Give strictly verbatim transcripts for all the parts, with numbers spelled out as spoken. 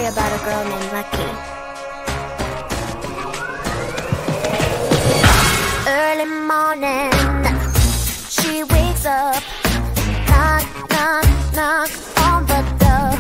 About a girl named Lucky. Early morning, she wakes up, knock, knock, knock on the door.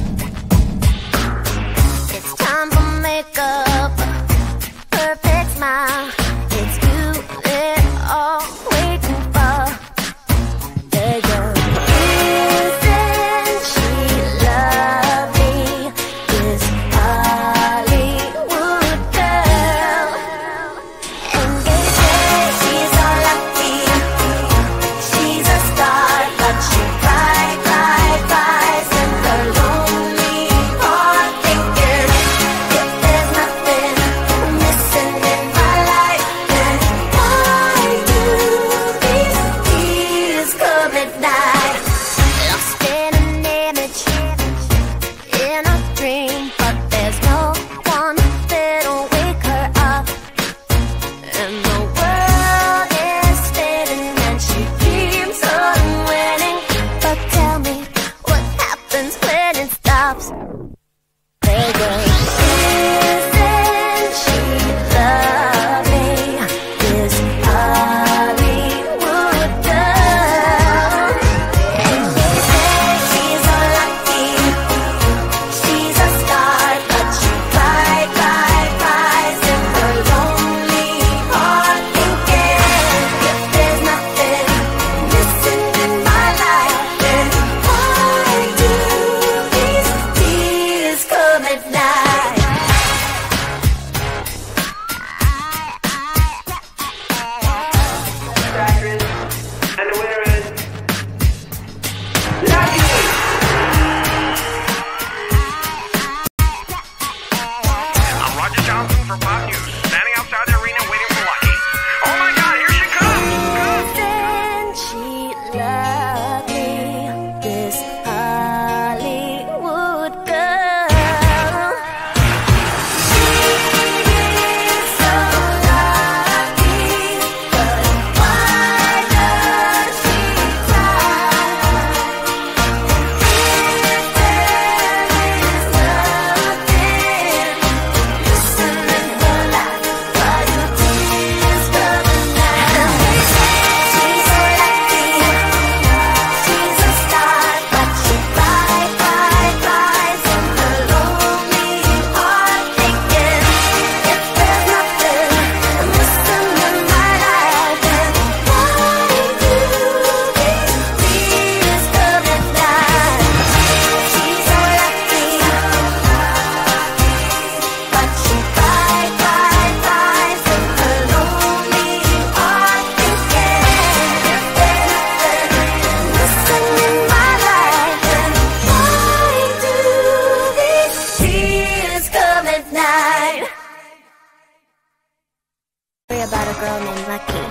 It's time for makeup, perfect smile. It's you they're all waiting for. There you go. Isn't she lovely? This Hollywood girl. And they say she's all lucky. She's a star, but she cry, cry, cries in her lonely heart, thinking if there's nothing missing in my life, then why do these tears come at night? Lost in an image, in a dream, but there's no one that'll wake her up. And the world is spinning and she keeps on winning. But tell me, what happens when it stops? They go, isn't she lovely? This Hollywood girl. And they say she's all lucky. She's a star, but she cry, cry, cries in her lonely heart, thinking if there's nothing missing in my life, then why do these tears come at night? And the winner is Lucky! I'm Roger Johnson for Pop News, standing outside the arena waiting for Lucky. Oh my God, here she comes! Isn't she lovely? This Hollywood girl. She's so lucky, but why does she cry? If there is nothing missing in her life, why do tears come at night? They say she's so lucky, she's a star, but she cry, cry, cries in her lonely heart, thinking if there's nothing missing in my life, then why do these tears come at night? She's so lucky, but she cry, cry, cries in her lonely heart, thinking if there's nothing missing in my life, then why do these tears come at night? About a girl named Lucky.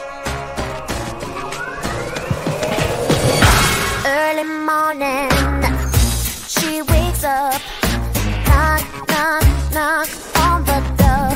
Early morning, she wakes up, knock, knock, knock on the door.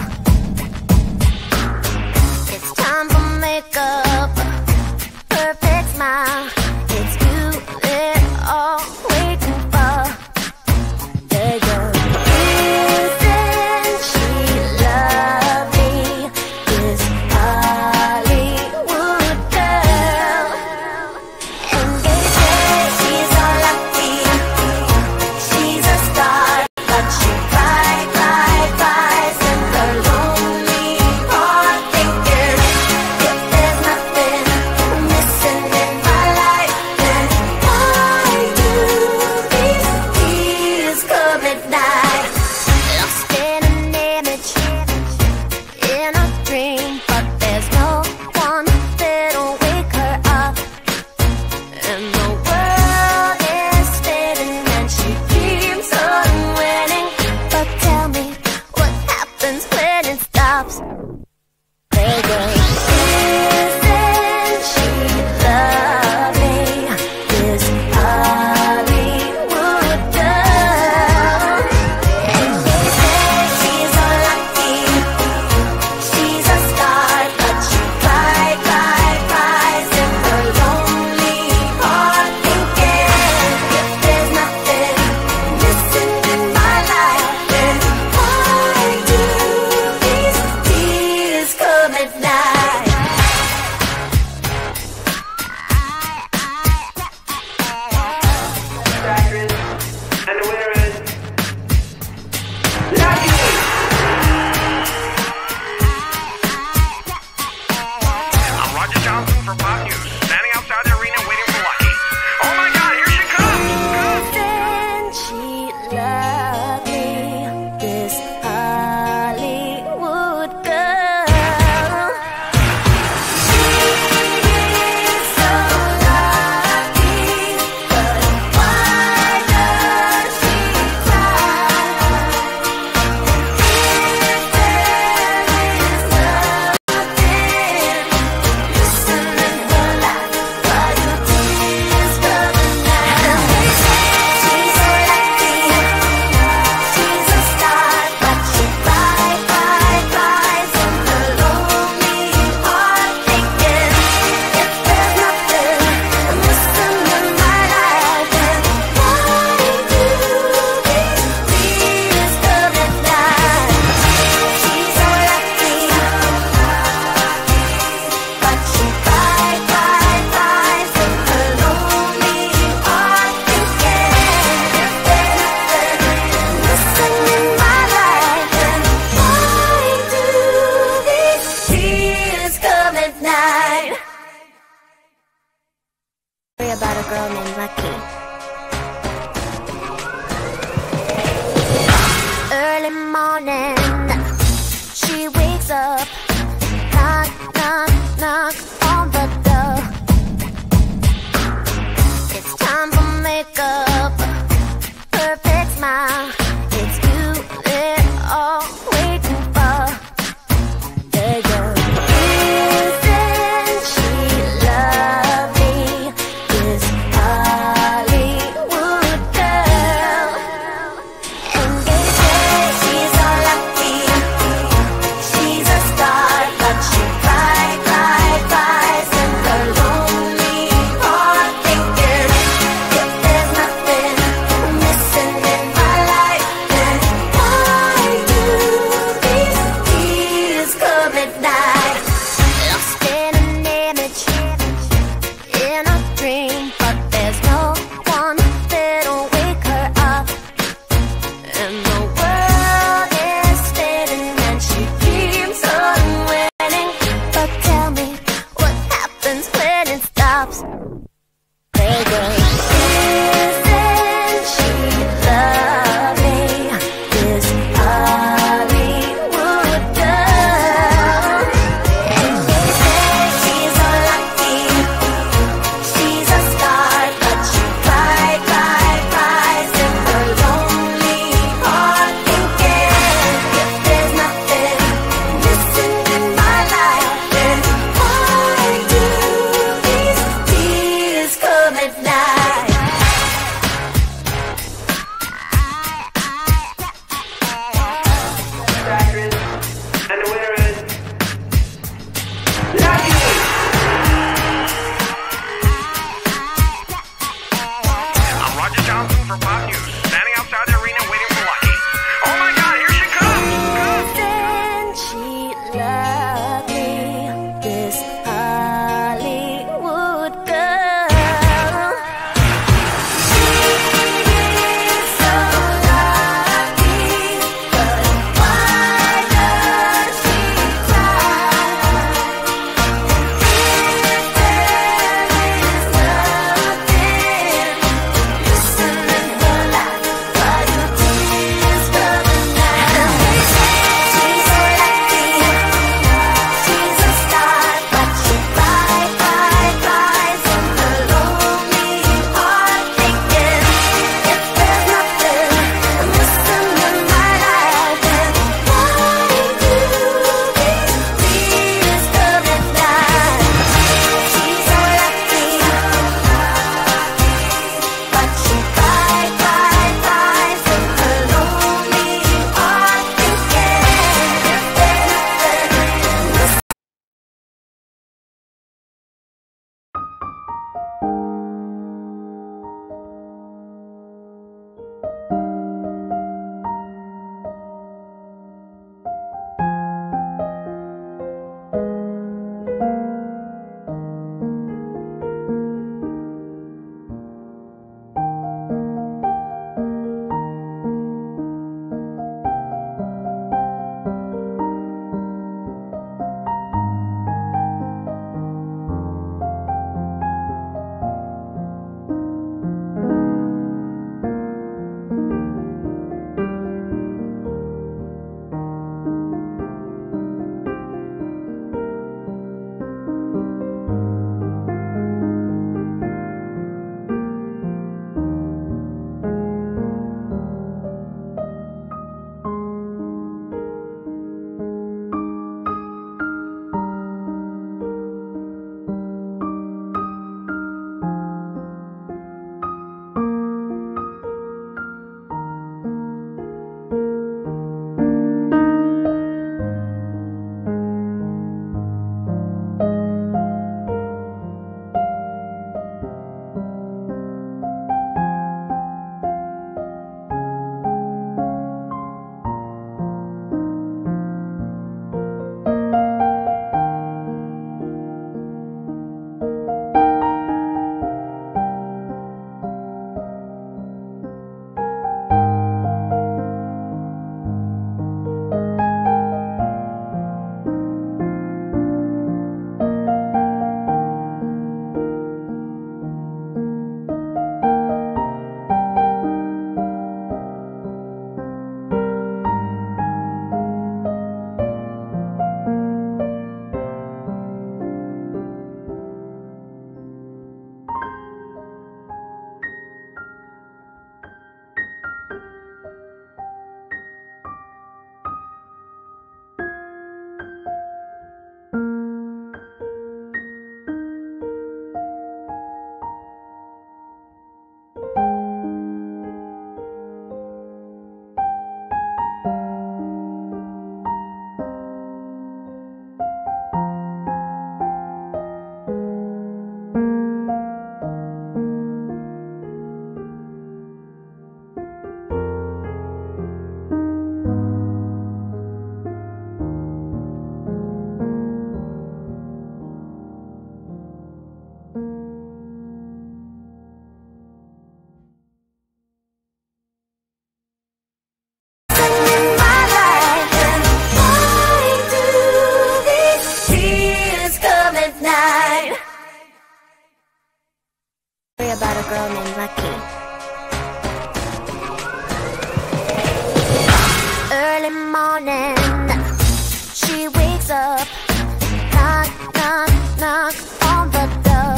It's time for makeup, perfect smile. It's you they're all waiting for. There you go. Isn't she lovely? This Hollywood girl. And they say she's all lucky. She's a star, but she cry, cry, cries in her lonely heart, thinking if there's nothing missing in my life, then why do these tears come at night? Lost in an image, in a dream, but there's no one that'll wake her up. And the world is spinning and she keeps on winning. But tell me, what happens when it stops? They go, isn't she lovely? This Hollywood girl. morning, she wakes up, knock, knock, knock on the door.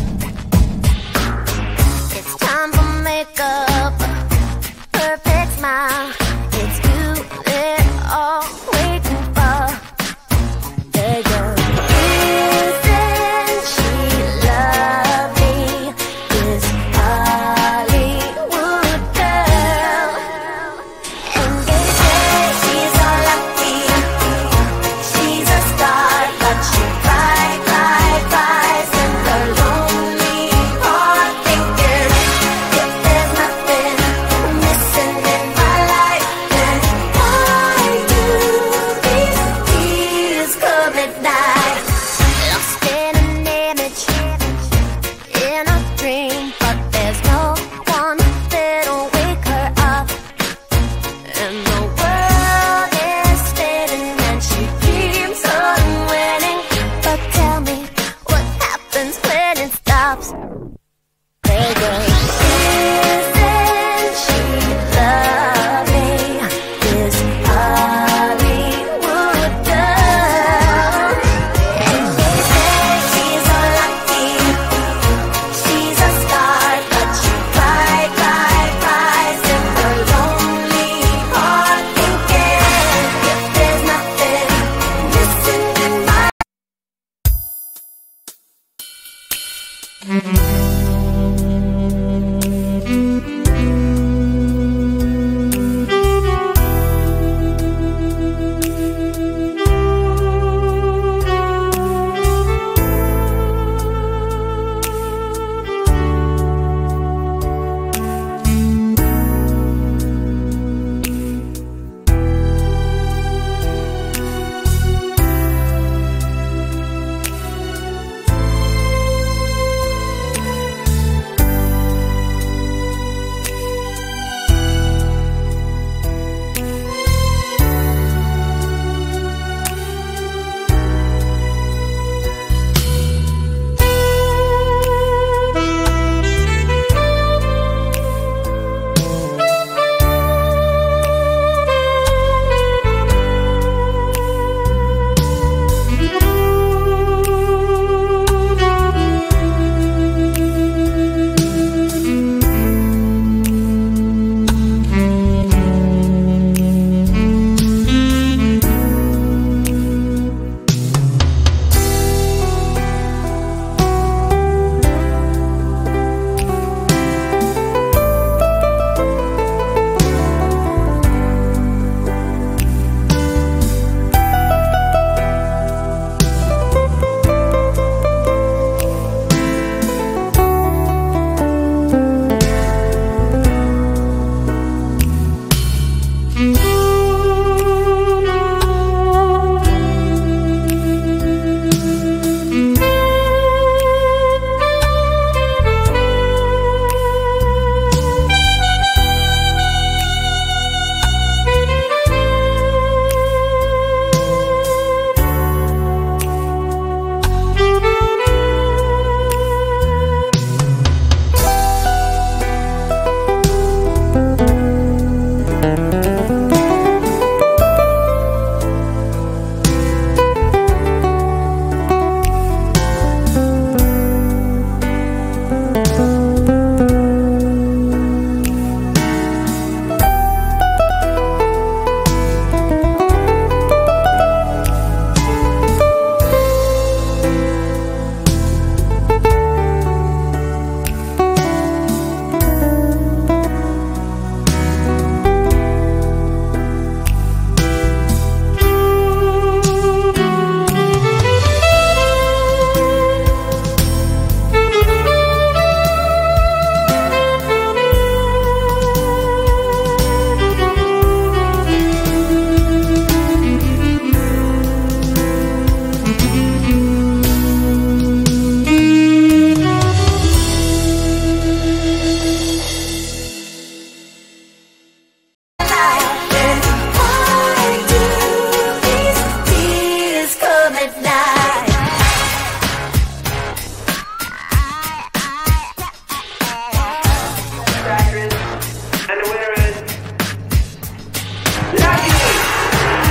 It's time for makeup, perfect smile. It's you they're all waiting for. There you go. Isn't she lovely? This Hollywood girl. And they say she's all lucky. She's a star, but she cry, cry, cries in her lonely heart, thinking if there's nothing missing in my life, then why do these tears come at night? Lost in an image, in a dream, but there's no one that'll wake her up. And the world is spinning and she keeps on winning. But tell me, what happens when it stops? There goes. Isn't she lovely? This Hollywood girl. And they say she's all lucky. She's a star, but she cry, cry, cries in her lonely heart, thinking if there's nothing missing in my And the winner is Lucky!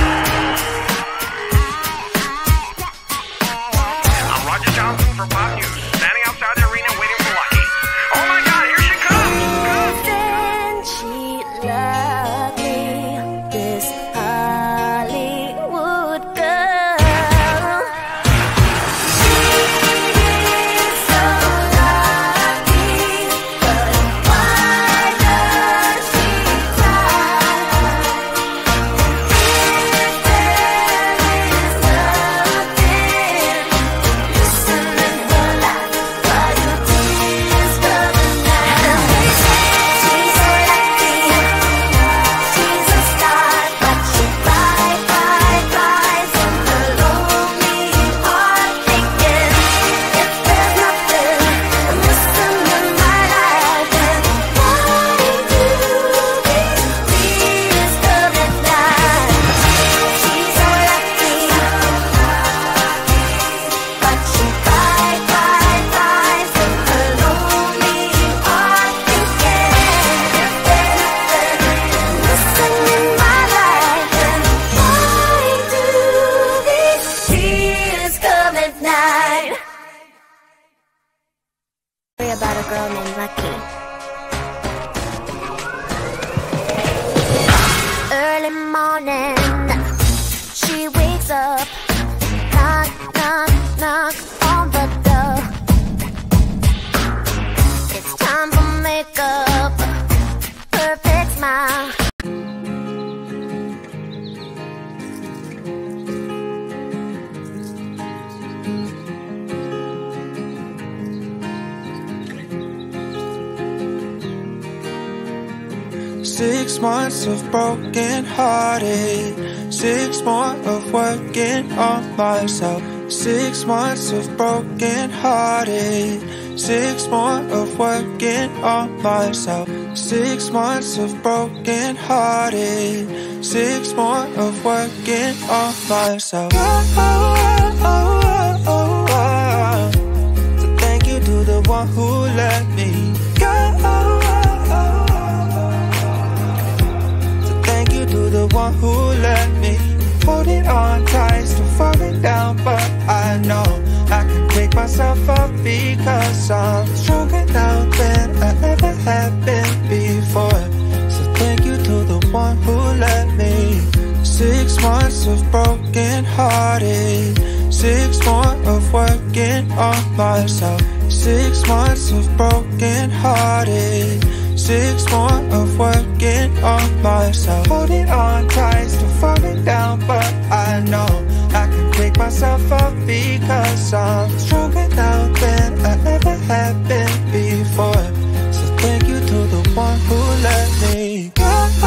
Six months of broken hearted, six more of working on myself. Six months of broken hearted, six more of working on myself. Six months of broken hearted, six more of working on myself. Oh, oh, oh, oh, oh. So thank you to the one who let me go. To the one who let me holding on tight, still falling down, but I know I can pick myself up because I'm stronger now than I ever have been before. So thank you to the one who let me. Six months of broken hearted, six more of working on myself. Six months of broken hearted, six more of working on myself. Holding on tight, still falling down, but I know I can pick myself up because I'm stronger now than I ever have been before. So thank you to the one who let me go.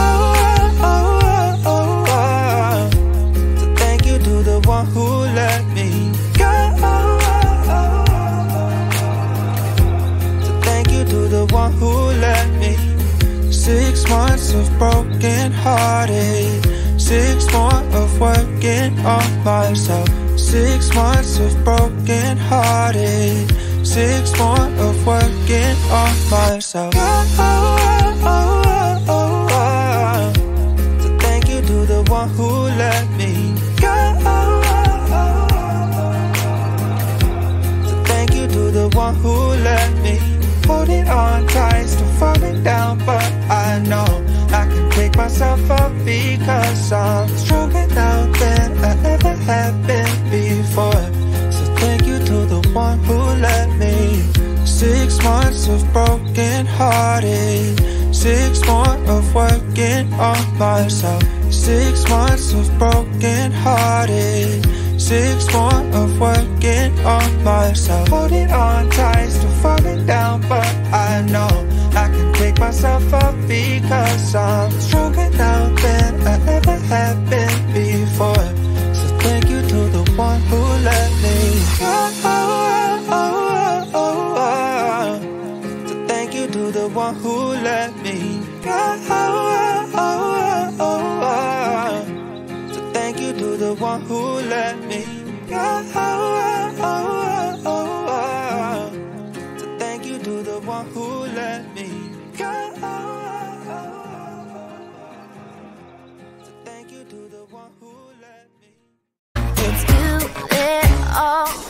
So thank you to the one who let me go. So thank you to the one who let me. Six months of broken hearted, six more of working on myself. Six months of broken hearted, six more of working on myself. Oh, oh, oh, oh, oh. So thank you to the one who let me go. So thank you to the one who let me. Holding on tight, still falling down, but I know I can pick myself up because I'm stronger now than I ever have been before. So thank you to the one who let me. Six months of broken hearted, six more of working on myself. Six months of broken hearted, six more of working on myself. Holding on tight, still falling down, but I know I can pick myself up because I'm stronger now than I ever have been before. So thank you to the one who let me go. So thank you to the one who let me go. So thank you to the one who let me go. So thank you to the one who let me go. So thank you to the one who let me. Let's do it all